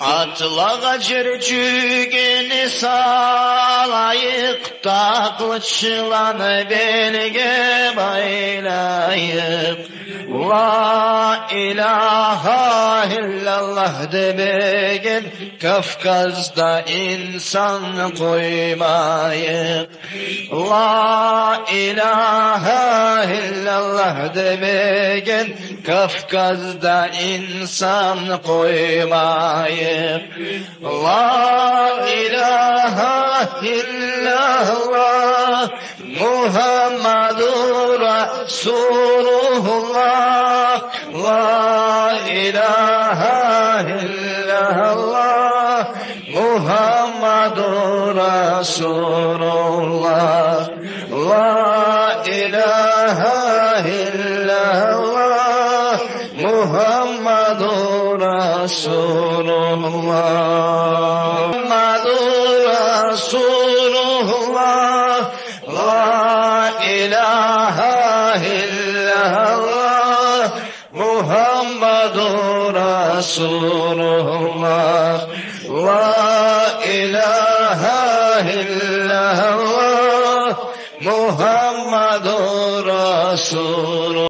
Atlağa çürçüğünü salayık, taklıçılanı belge baylayıp, La ilahe illallah demegen, Kafkas'ta insan koymayıp. La ilahe illallah demegen, Kafkas'ta insan koymayıp. La ilahe illallah Muhammedur Resulullah. La ilahe illallah Muhammedur Resulullah. La ilahe illallah Muhammedur Resulullah. Muhammedur Resulullah. La ilahe illallah Muhammedur Resulullah. La ilahe illallah Muhammedur Resulullah.